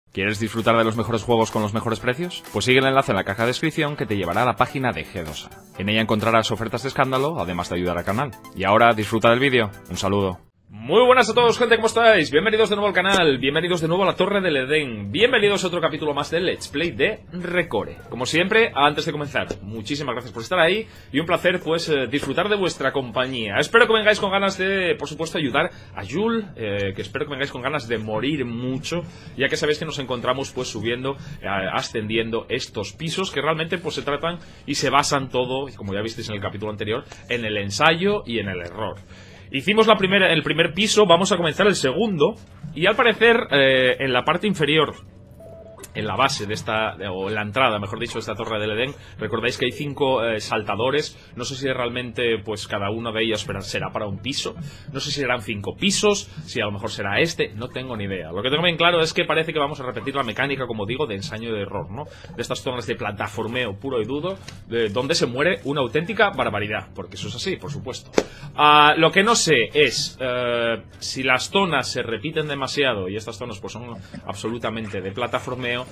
¿Quieres disfrutar de los mejores juegos con los mejores precios? Pues sigue el enlace en la caja de descripción que te llevará a la página de G2A. En ella encontrarás ofertas de escándalo, además de ayudar al canal. Y ahora, disfruta del vídeo. Un saludo. Muy buenas a todos, gente, ¿cómo estáis? Bienvenidos de nuevo al canal, bienvenidos de nuevo a la Torre del Edén, bienvenidos a otro capítulo más de Let's Play de Recore. Como siempre, antes de comenzar, muchísimas gracias por estar ahí y un placer, pues, disfrutar de vuestra compañía. Espero que vengáis con ganas de, por supuesto, ayudar a Jul, que espero que vengáis con ganas de morir mucho, ya que sabéis que nos encontramos, pues, subiendo, ascendiendo estos pisos que realmente, pues, se tratan y se basan todo, como ya visteis en el capítulo anterior, en el ensayo y en el error. Hicimos el primer piso, vamos a comenzar el segundo. Y al parecer, en la parte inferior, en la base de esta, o en la entrada, mejor dicho, de esta Torre del Edén, recordáis que hay 5 saltadores. No sé si realmente, pues, cada uno de ellos será para un piso. No sé si serán 5 pisos, si a lo mejor será este, no tengo ni idea. Lo que tengo bien claro es que parece que vamos a repetir la mecánica, como digo, de ensayo de error, ¿no? De estas zonas de plataformeo puro y duro, donde se muere una auténtica barbaridad, porque eso es así, por supuesto. Lo que no sé es si las zonas se repiten demasiado, y estas zonas pues son absolutamente de plataformeo.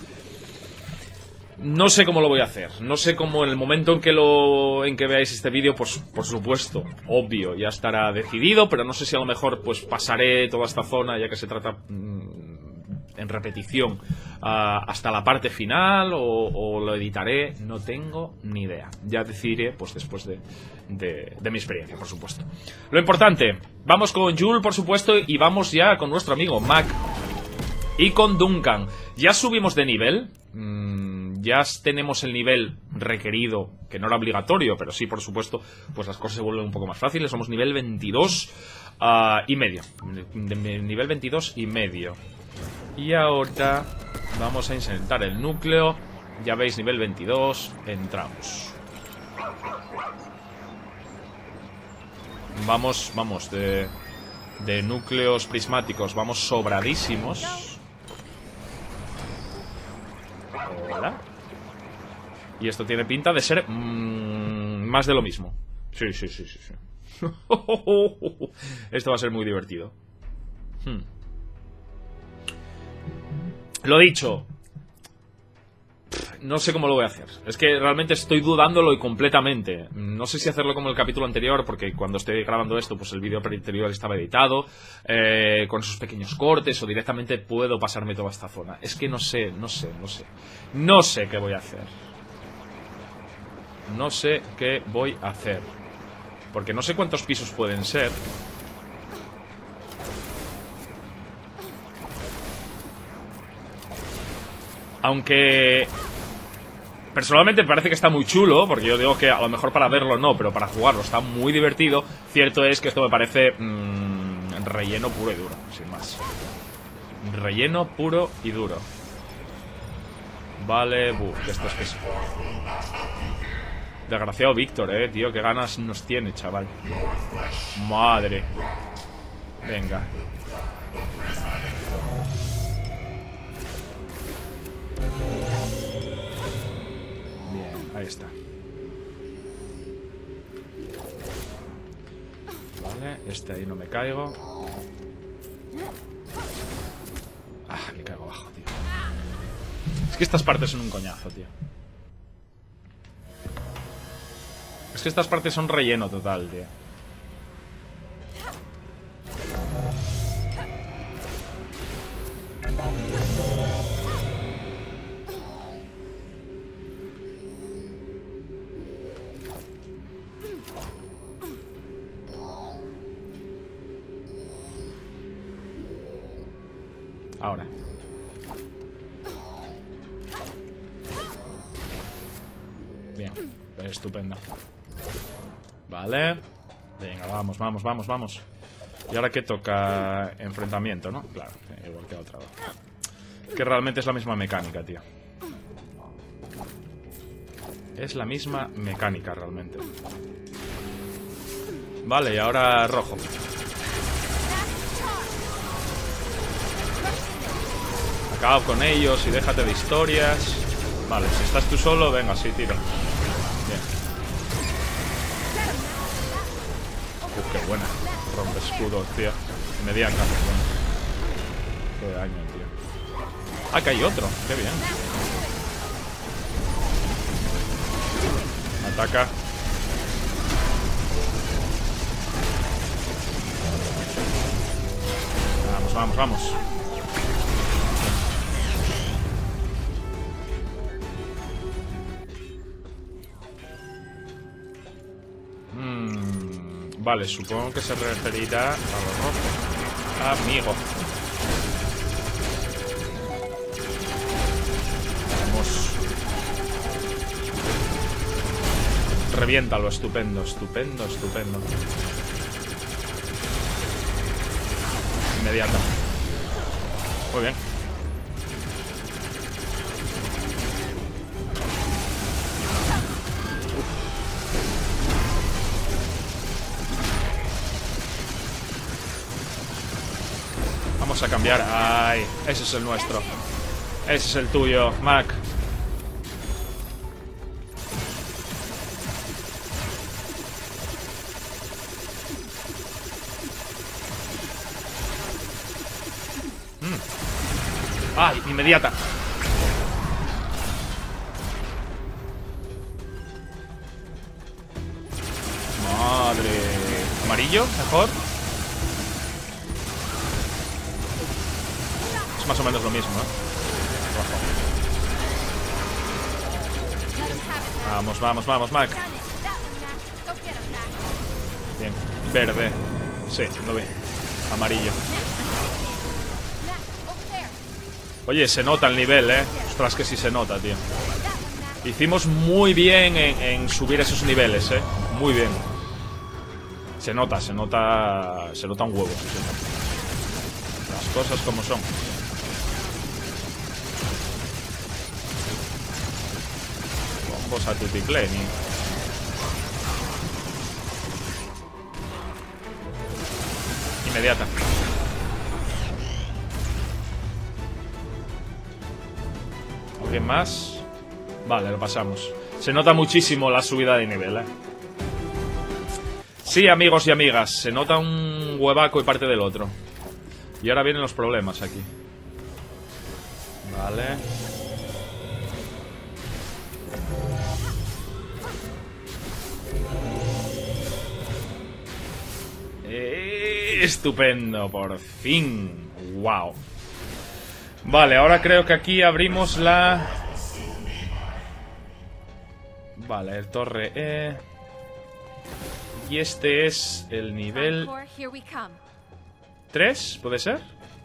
No sé cómo lo voy a hacer. No sé cómo en el momento en que veáis este vídeo, pues por supuesto, obvio, ya estará decidido, pero no sé si a lo mejor pues pasaré toda esta zona, ya que se trata en repetición, hasta la parte final, o lo editaré. No tengo ni idea. Ya decidiré pues después de mi experiencia, por supuesto. Lo importante, vamos con Jul, por supuesto, y vamos ya con nuestro amigo Mac y con Duncan. Ya subimos de nivel. Ya tenemos el nivel requerido, que no era obligatorio, pero sí, por supuesto, pues las cosas se vuelven un poco más fáciles. Somos nivel 22 y medio. Nivel 22 y medio. Y ahora vamos a insertar el núcleo. Ya veis, nivel 22. Entramos. Vamos de núcleos prismáticos. Vamos sobradísimos. Hola. Y esto tiene pinta de ser más de lo mismo. Sí. Esto va a ser muy divertido. Lo dicho, no sé cómo lo voy a hacer. Es que realmente estoy dudándolo y completamente. No sé si hacerlo como el capítulo anterior, porque cuando estoy grabando esto, pues el vídeo anterior estaba editado, con esos pequeños cortes, o directamente puedo pasarme toda esta zona. Es que no sé. No sé qué voy a hacer. No sé qué voy a hacer. Porque no sé cuántos pisos pueden ser. Aunque personalmente me parece que está muy chulo, porque yo digo que a lo mejor para verlo no, pero para jugarlo está muy divertido. Cierto es que esto me parece relleno puro y duro, sin más. Relleno puro y duro. Vale, que esto es que es... Desgraciado Víctor, tío, qué ganas nos tiene, chaval. Madre. Venga. Bien, ahí está. Vale, este ahí no me caigo. Me caigo abajo, tío. Es que estas partes son un coñazo, tío. Es que estas partes son relleno total, tío. Ahora. Bien, estupendo. Vale. Venga, vamos. ¿Y ahora qué toca? Enfrentamiento, ¿no? Claro, igual que otra vez. Que realmente es la misma mecánica, tío. Es la misma mecánica, realmente. Vale, y ahora rojo. Acaba con ellos y déjate de historias. Vale, si estás tú solo, venga, sí, tira. Bien. Qué buena. Rompe escudos, tío. Mediana. Qué daño, tío. Acá hay otro, qué bien. Ataca. Vamos, vamos, vamos. Vale, supongo que se referirá a lo rojo. Amigo. Vamos. Reviéntalo, estupendo, estupendo, estupendo. Inmediata. Muy bien. Vamos a cambiar. Ay, ese es el nuestro. Ese es el tuyo, Mac. ¡Ay! Inmediata. Madre. ¿Amarillo? ¿Mejor? Es más o menos lo mismo, ¿eh? Vamos, vamos, vamos, Mac. Bien. Verde. Sí, lo vi. Amarillo. Oye, se nota el nivel, ¿eh? Ostras, que sí se nota, tío. Hicimos muy bien en subir esos niveles, ¿eh? Muy bien. Se nota, se nota... Se nota un huevo, sí. Las cosas como son. Bombos a tutipleni. Inmediata. ¿Alguien más? Vale, lo pasamos. Se nota muchísimo la subida de nivel, ¿eh? Sí, amigos y amigas, se nota un huevaco y parte del otro. Y ahora vienen los problemas aquí. Vale. Estupendo, por fin. Wow. Vale, ahora creo que aquí abrimos la... Vale, el torre E. Y este es el nivel 3, ¿puede ser?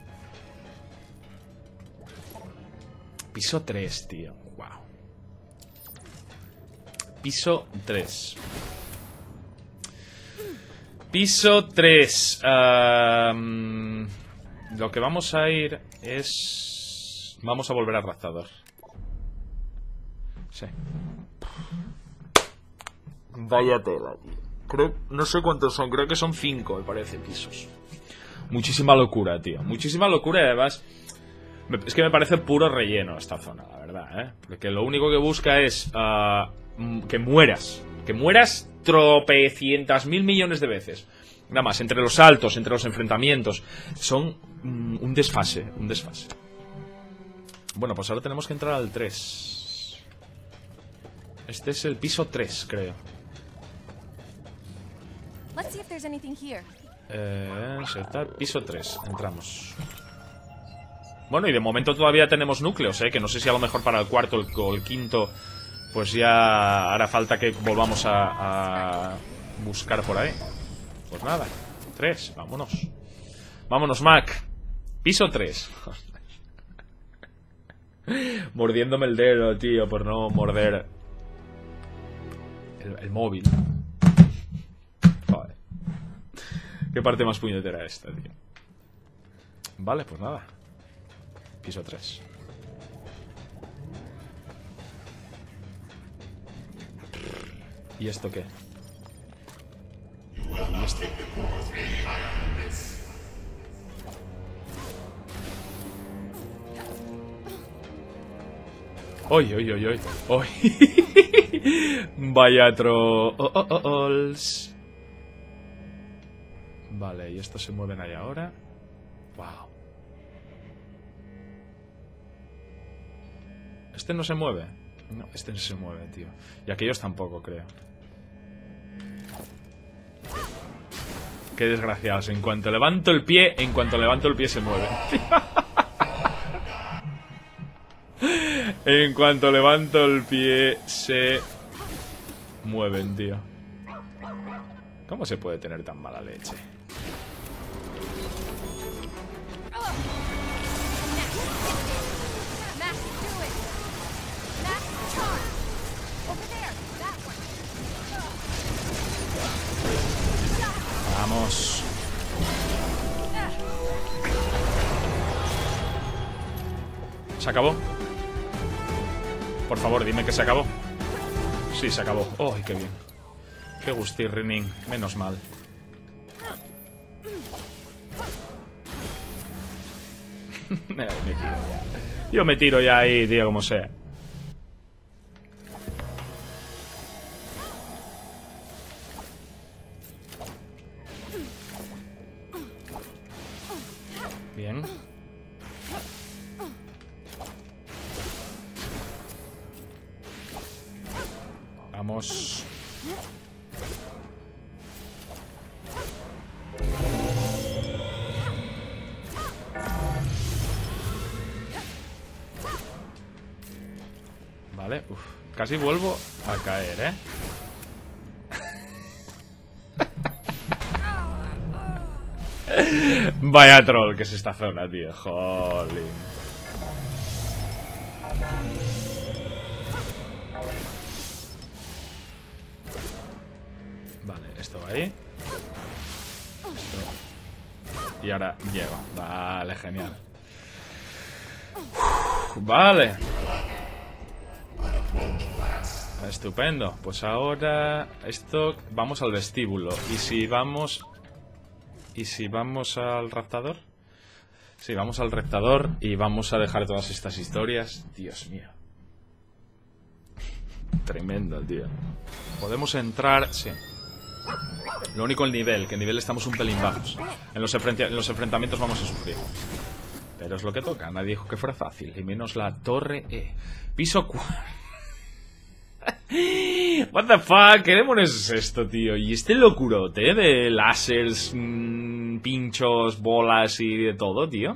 Piso 3, tío. Wow. Piso 3. Piso 3. Lo que vamos a ir es... Vamos a volver al Razador. Sí. Vaya tela, tío. Creo, no sé cuántos son, creo que son 5, me parece, pisos. Muchísima locura, tío. Muchísima locura y además... Es que me parece puro relleno esta zona, la verdad, ¿eh? Porque lo único que busca es... que mueras. Que mueras tropecientas mil millones de veces. Nada más, entre los saltos, entre los enfrentamientos. Son un desfase, un desfase. Bueno, pues ahora tenemos que entrar al 3. Este es el piso 3, creo. Insertar piso 3. Entramos. Bueno, y de momento todavía tenemos núcleos, que no sé si a lo mejor para el cuarto o el quinto pues ya hará falta que volvamos a buscar por ahí. Pues nada, 3, vámonos. Vámonos, Mac. Piso 3. Mordiéndome el dedo, tío, por no morder el móvil. Joder. Qué parte más puñetera esta, tío. Vale, pues nada. Piso 3. ¿Y esto qué? ¿Y esto? ¡Oy, oy, oy, oy! ¡Oy! Vaya trolls. Vale, y estos se mueven ahí ahora. ¡Wow! Este no se mueve. No, este no se mueve, tío. Y aquellos tampoco, creo. Qué desgraciados. En cuanto levanto el pie se mueve. En cuanto levanto el pie se mueven, tío. ¿Cómo se puede tener tan mala leche? Vamos. ¿Se acabó? Por favor, dime que se acabó. Sí, se acabó. ¡Oh, qué bien! ¡Qué gustirrinín! Menos mal. Me tiro ya. Yo me tiro ya ahí, tío, como sea. Bien. Vamos. Vale, uf. Casi vuelvo a caer, ¿eh? Vaya troll que es esta zona, tío. Jolín. Vale, esto va ahí. Esto. Y ahora llego. Vale, genial. Vale. Estupendo. Pues ahora esto, vamos al vestíbulo. ¿Y si vamos al raptador? Sí, vamos al raptador y vamos a dejar todas estas historias. Dios mío. Tremendo, tío. Podemos entrar, sí. Lo único el nivel, que en nivel estamos un pelín bajos. En los enfrentamientos vamos a sufrir. Pero es lo que toca, nadie dijo que fuera fácil. Y menos la torre E. Piso 4. What the fuck, ¿qué demonios es esto, tío? Y este locurote de láseres, pinchos, bolas y de todo, tío.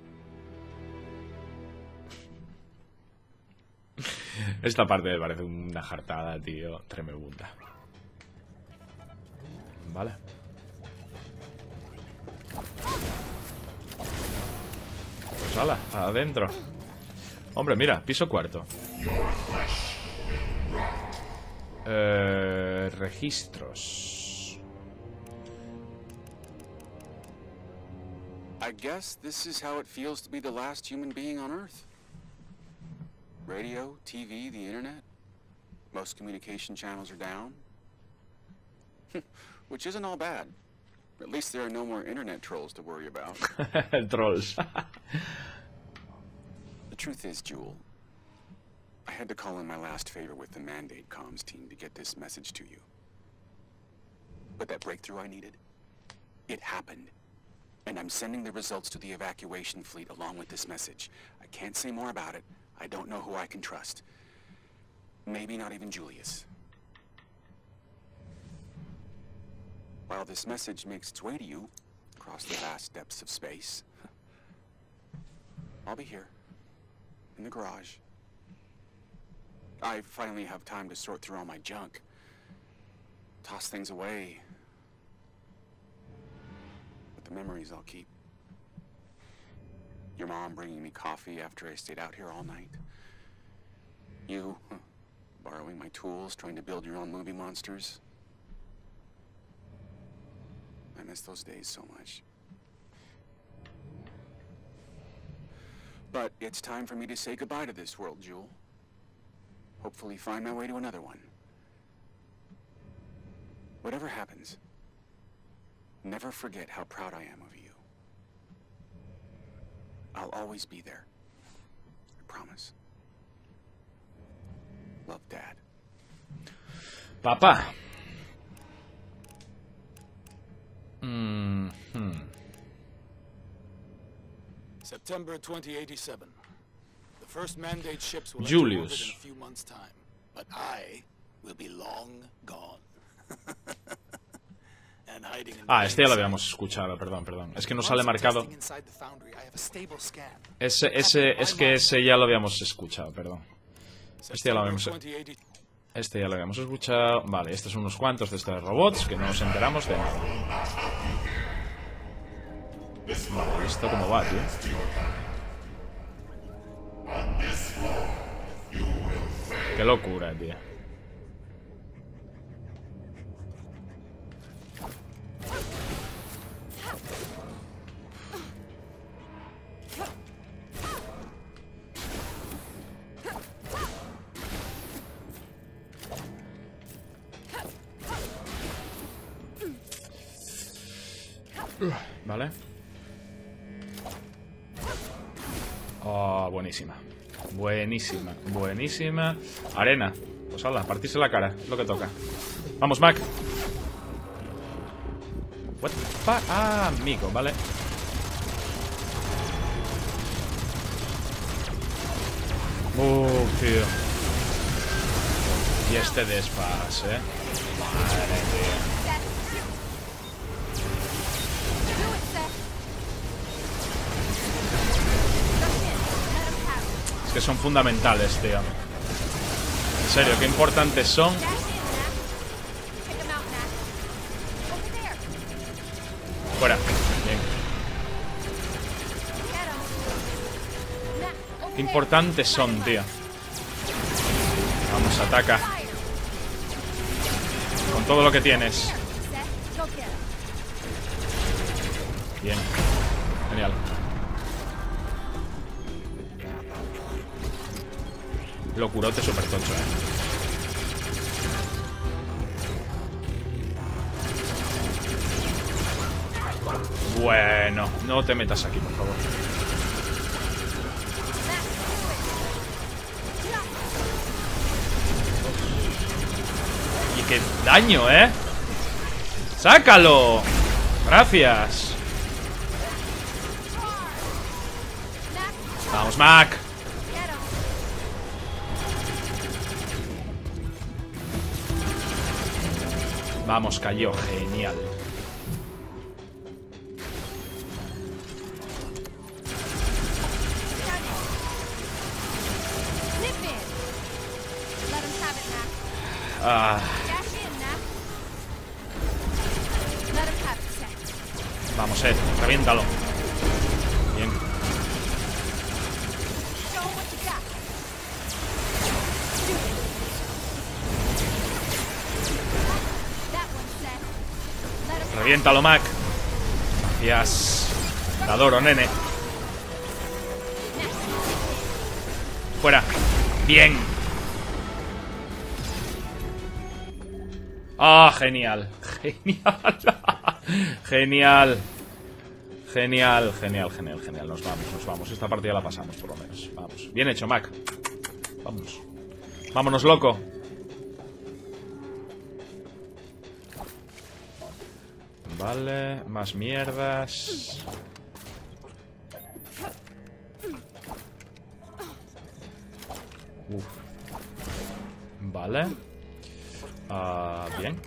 Esta parte me parece una jartada, tío. Tremenda. Vale. Pues hala, adentro. Hombre, mira, piso cuarto. Registros. I guess this is how it feels to be the last human being on Earth. Radio, TV, the internet. Most communication channels are down. Which isn't all bad. At least there are no more internet trolls to worry about. Trolls. The truth is, Jewel, I had to call in my last favor with the Mandate comms team to get this message to you. But that breakthrough I needed, it happened. And I'm sending the results to the evacuation fleet along with this message. I can't say more about it. I don't know who I can trust. Maybe not even Julius. While this message makes its way to you across the vast depths of space, I'll be here, in the garage. I finally have time to sort through all my junk, toss things away. But the memories I'll keep. Your mom bringing me coffee after I stayed out here all night. You borrowing my tools, trying to build your own movie monsters. I miss those days so much. But it's time for me to say goodbye to this world, Jewel. Hopefully find my way to another one. Whatever happens, never forget how proud I am of you. I'll always be there. I promise. Love, Dad. Papá. September 2087. The Julius. Ah, este ya lo habíamos escuchado, perdón. Es que no sale marcado. Ese ya lo habíamos escuchado, perdón. Este ya lo habíamos escuchado. Vale, estos son unos cuantos de estos robots que no nos enteramos de nada. Vale, ¿esto cómo va, tío? Qué locura, tío. Vale. Oh, buenísima. Buenísima. Arena. Pues hala, partirse la cara. Es lo que toca. Vamos, Mac. What the fuck? Ah, amigo, vale. Tío. Y este desfase, Madre mía. Que son fundamentales, tío. En serio, qué importantes son. Fuera. Bien. Qué importantes son, tío. Vamos, ataca. Con todo lo que tienes. Bien. Genial. Locurote super tocho, Bueno, no te metas aquí, por favor. Y qué daño, ¡Sácalo! Gracias. Vamos, Mac. Vamos, cayó. Genial. Vamos, reviéntalo. Bien. Reviéntalo, Mac. Gracias. Te adoro, nene. Fuera. Bien. Ah, genial. Genial. Genial. Nos vamos. Esta partida la pasamos, por lo menos. Vamos. Bien hecho, Mac. Vamos. Vámonos, loco. Vale, más mierdas. Uf. Vale. Bien.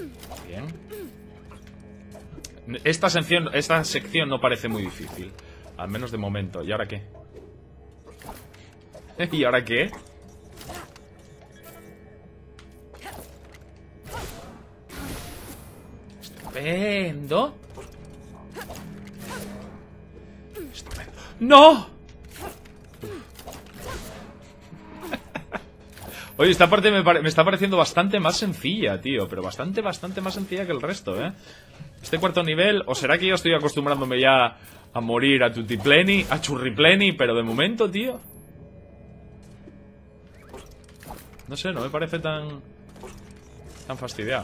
Esta sección no parece muy difícil. Al menos de momento. ¿Y ahora qué? ¿Y ahora qué? Estupendo. ¡No! Oye, esta parte me está pareciendo bastante más sencilla, tío. Pero bastante más sencilla que el resto, Este cuarto nivel, o será que yo estoy acostumbrándome ya a morir a tutipleni, a churripleni, pero de momento, tío, no sé, no me parece tan fastidiado.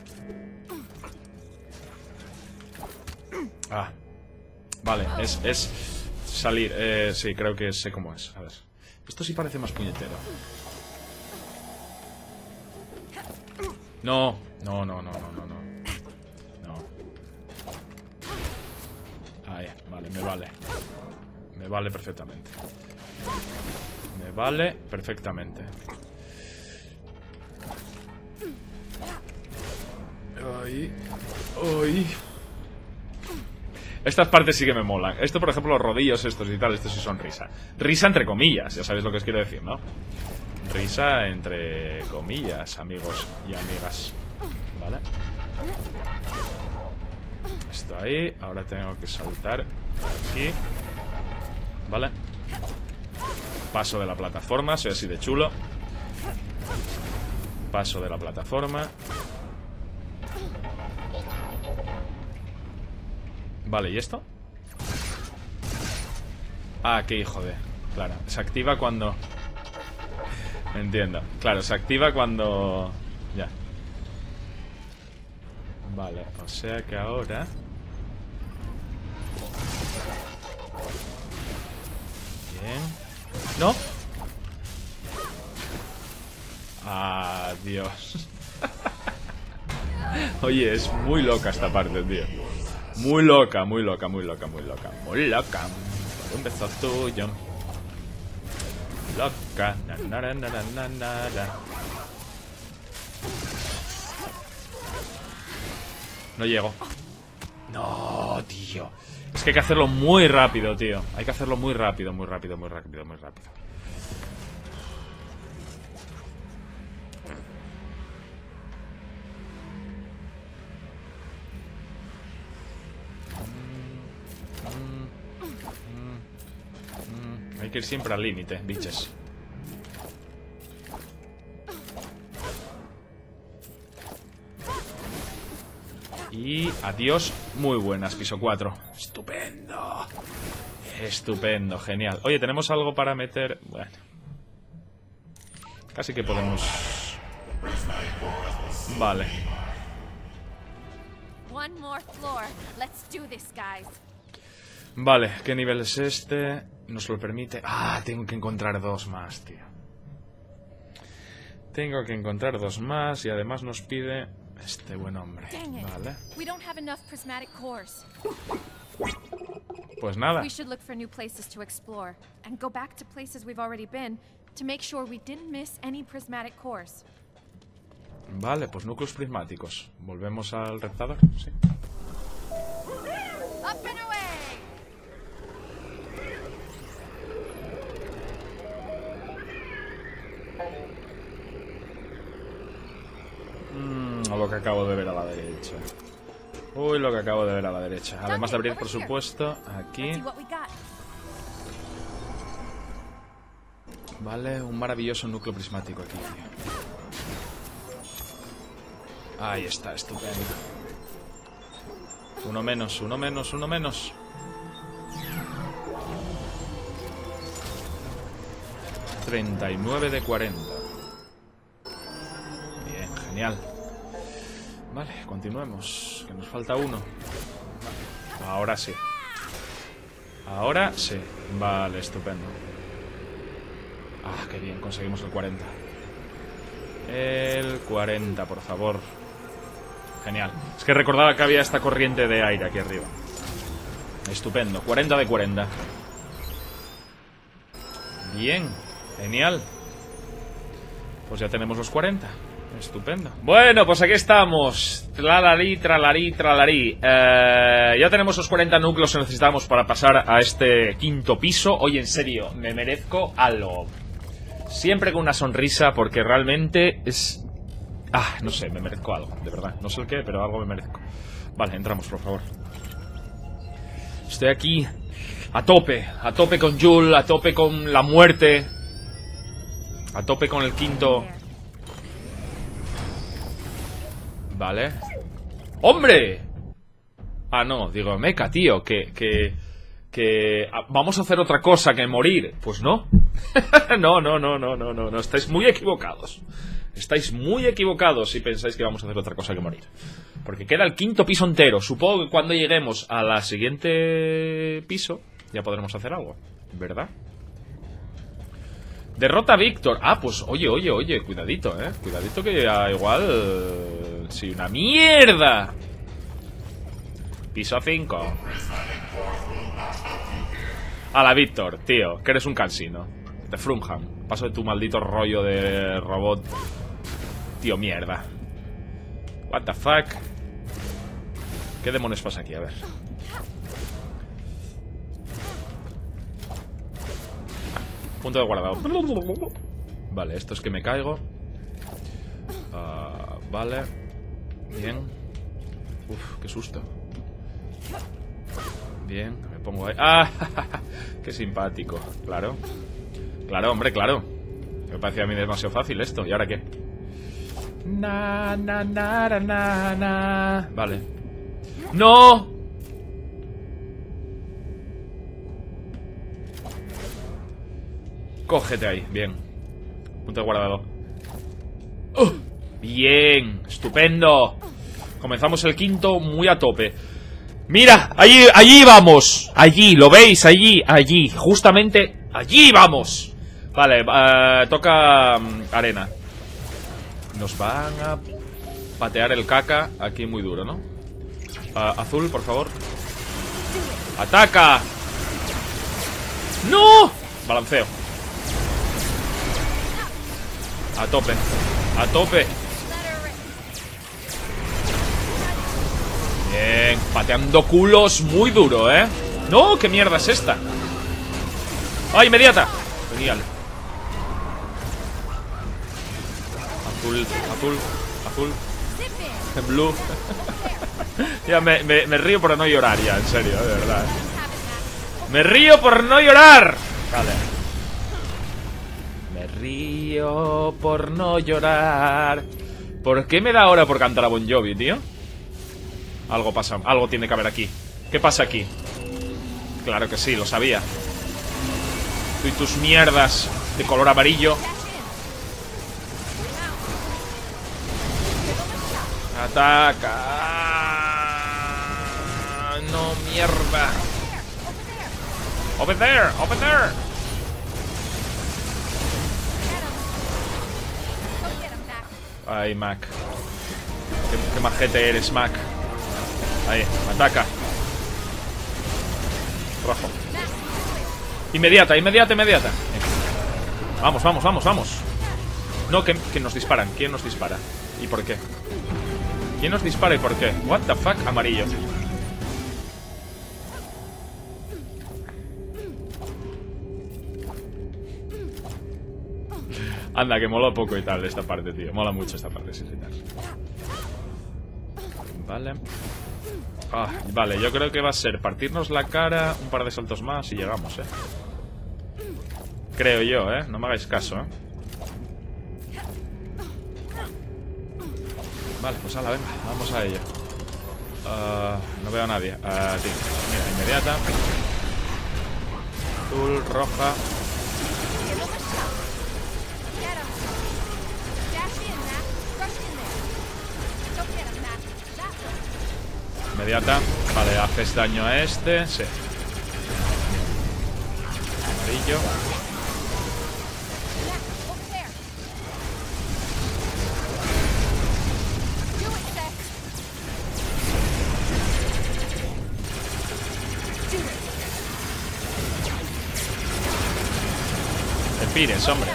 Ah, vale, es salir, sí, creo que sé cómo es. A ver, esto sí parece más puñetero. No. Ahí, vale, me vale perfectamente. Me vale perfectamente. Ay, ay. Estas partes sí que me molan. Esto, por ejemplo, los rodillos estos y tal, estos sí son risa. Risa entre comillas, ya sabéis lo que os quiero decir, ¿no? Risa entre comillas, amigos y amigas. Vale. Esto ahí. Ahora tengo que saltar aquí. Vale. Paso de la plataforma, soy así de chulo. Paso de la plataforma. Vale, ¿y esto? Ah, qué hijo de... Claro, se activa cuando... Entiendo. Claro, se activa cuando... Ya. Vale, o sea que ahora... Bien. ¿No? Adiós. Oye, es muy loca esta parte, tío. Muy loca, muy loca, muy loca, muy loca. Muy loca. Un beso tuyo. Loca. No llego. No, tío. Es que hay que hacerlo muy rápido, tío. Hay que hacerlo muy rápido, muy rápido, muy rápido, muy rápido. Hay que ir siempre al límite, biches. Y adiós, muy buenas, piso 4. Estupendo. Estupendo, genial. Oye, ¿tenemos algo para meter? Bueno. Casi que podemos... Vale. Vale, ¿qué nivel es este? Nos lo permite... Ah, tengo que encontrar dos más, tío. Tengo que encontrar dos más y además nos pide... Este buen hombre. Vale. Pues nada. Vale, pues núcleos prismáticos. Volvemos al reptador, sí. Lo que acabo de ver a la derecha. Uy, lo que acabo de ver a la derecha. Además de abrir, por supuesto, aquí. Vale, un maravilloso núcleo prismático aquí, tío. Ahí está, estupendo. Uno menos, uno menos, uno menos. $39 de 40. Bien, genial. Vale, continuemos. Que nos falta uno. Ahora sí. Ahora sí. Vale, estupendo. Ah, qué bien, conseguimos el 40. El 40, por favor. Genial. Es que recordaba que había esta corriente de aire aquí arriba. Estupendo, 40 de 40. Bien, genial. Pues ya tenemos los 40. Estupendo. Bueno, pues aquí estamos. Tralarí, tralarí, tralarí. Ya tenemos los 40 núcleos que necesitamos para pasar a este quinto piso. Oye, en serio, me merezco algo. Siempre con una sonrisa, porque realmente es... Ah, no sé, me merezco algo, de verdad. No sé el qué, pero algo me merezco. Vale, entramos, por favor. Estoy aquí a tope con Joel, a tope con la muerte, a tope con el quinto. Vale. ¡Hombre! Ah, no, digo, meca, tío, que vamos a hacer otra cosa que morir. Pues no. No, estáis muy equivocados. Estáis muy equivocados si pensáis que vamos a hacer otra cosa que morir. Porque queda el quinto piso entero. Supongo que cuando lleguemos a la siguiente piso ya podremos hacer algo, ¿verdad? Derrota a Víctor. Ah, pues oye, cuidadito, cuidadito que igual... Sí, una mierda. Piso 5. A la Víctor, tío, que eres un cansino. De Frumham. Paso de tu maldito rollo de robot. Tío, mierda. What the fuck. ¿Qué demonios pasa aquí? A ver. Punto de guardado. Vale, esto es que me caigo. Vale. Bien. Uf, qué susto. Bien, me pongo ahí. ¡Ah! ¡Qué simpático! Claro. Claro, hombre, claro. Me parecía a mí demasiado fácil esto. ¿Y ahora qué? Na, na, na, na, na, na. Vale. ¡No! Cógete ahí, bien. Punto de guardado. Bien, estupendo. Comenzamos el quinto muy a tope. Mira, allí vamos. Allí, ¿lo veis? Allí, justamente allí vamos. Vale, toca arena. Nos van a patear el caca aquí muy duro, ¿no? Azul, por favor. ¡Ataca! ¡No! Balanceo. A tope. A tope. Bien, pateando culos muy duro, ¿eh? ¡No! ¿Qué mierda es esta? ¡Ah, inmediata! Genial. Azul, azul, azul. Blue. Ya me río por no llorar ya, en serio, de verdad. ¡Me río por no llorar! Vale. Me río por no llorar. ¿Por qué me da ahora por cantar a Bon Jovi, tío? Algo pasa, algo tiene que haber aquí. ¿Qué pasa aquí? Claro que sí, lo sabía. Tú y tus mierdas de color amarillo. Ataca. No, mierda. Over there, over there. Ay, Mac. Qué majete eres, Mac. Ahí, ataca. Rojo. Inmediata, inmediata, inmediata. Vamos, vamos, vamos, vamos. No, que nos disparan. ¿Quién nos dispara? ¿Y por qué? ¿Quién nos dispara y por qué? What the fuck, amarillo. Anda, que mola poco y tal esta parte, tío. Mola mucho esta parte, sí, sí, tal. Vale. Vale, yo creo que va a ser partirnos la cara, un par de saltos más y llegamos, Creo yo, no me hagáis caso, Vale, pues ala, venga, vamos a ello. No veo a nadie. Tío. Mira, inmediata. Azul, roja. Inmediata. Vale, haces daño a este. Sí. Amarillo. Te pires, hombre.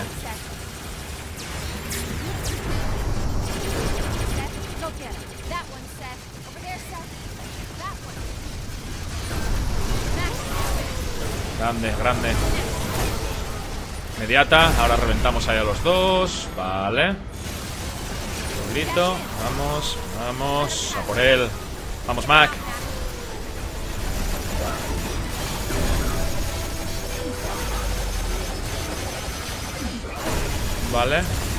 Grande, grande. Inmediata. Ahora reventamos ahí a los dos. Vale. Grito. Vamos, vamos. A por él. Vamos, Mac. Vale.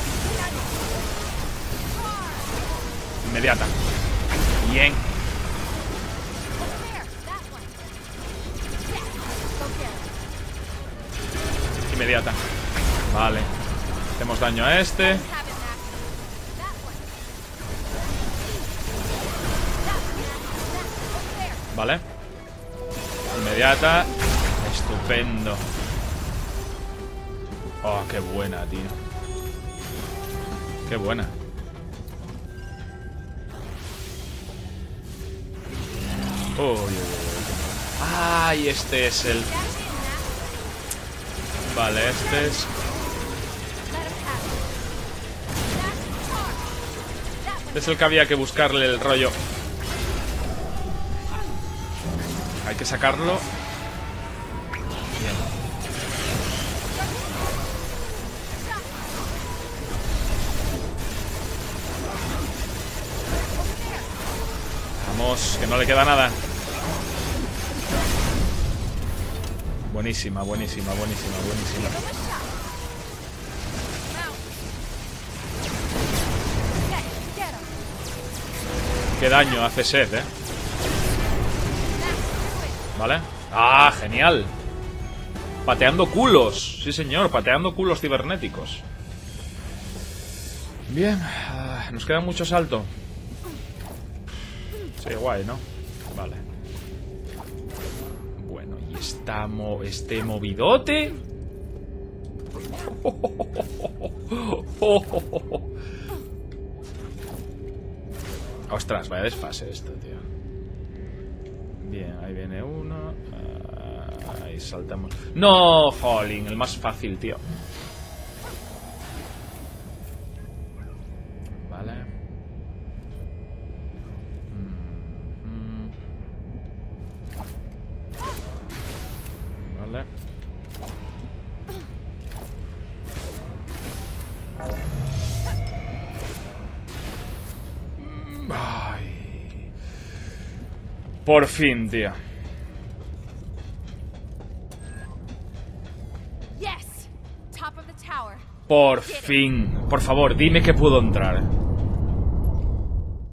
Inmediata. Bien. Inmediata. Vale. Hacemos daño a este. Vale. Inmediata. Estupendo. Oh, qué buena, tío. Qué buena. Oh, ay, este es el... Vale, este es... Este es el que había que buscarle el rollo. Hay que sacarlo. Bien. Vamos, que no le queda nada. Buenísima, buenísima, buenísima, buenísima. Qué daño hace Seth, Vale. Ah, genial. Pateando culos. Sí, señor, pateando culos cibernéticos. Bien. Nos queda mucho salto. Sí, guay, ¿no? Vale. Bueno, y este movidote. Ostras, vaya desfase esto, tío. Bien, ahí viene uno. Ahí saltamos. ¡No! Jolín, el más fácil, tío. Vale. Vale. Ay. Por fin, tío. Por fin. Por favor, dime que puedo entrar.